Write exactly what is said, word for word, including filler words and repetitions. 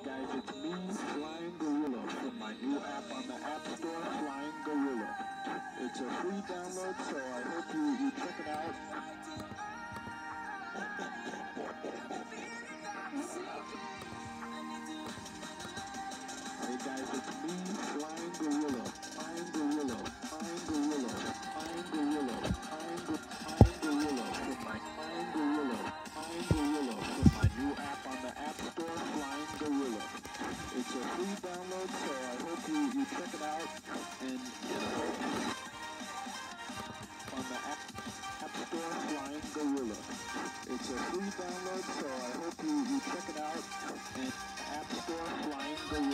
guys, it's me, Flying Gorilla, from my new app on the App Store, Flying Gorilla. It's a free download, so I hope you, you check it out. Hey guys, it's me, Flying Gorilla, Flying Gorilla, Flying Gorilla, Flying Gorilla, Flying Gorilla, Flying Gorilla, from my Flying Gorilla, Flying Gorilla, from my new app on the App Store, Flying Gorilla. It's a free download, so I hope you, you check it out and get it on the App, app Store, Flying Gorilla. It's a free download, so I hope you, you check it out and App Store, Flying Gorilla.